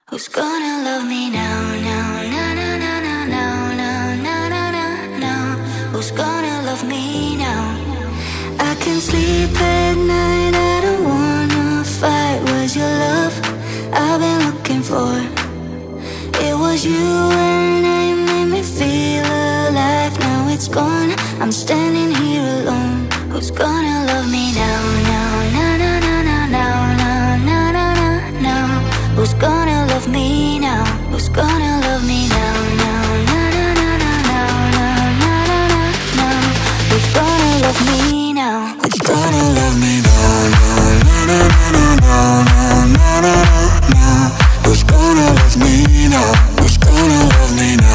Who's gonna love me now, now, now, now, now, now, now, now, now, now, now? Who's gonna love me now? I can't sleep at night, I don't wanna fight. Was your love I've been looking for? It was you and it made me feel alive. Now it's gone, I'm standing here alone. Who's gonna love me now, now, now, now, now, now, now, now, now, now, now? Who's gonna love me now? Who's gonna love me now, now, now, now, now, now, now, now, now, now, now? Who's gonna love me now? Who's gonna love me now, now, now, now, now, now, now, now, now, now? Who's gonna love me now? Who's gonna love me now?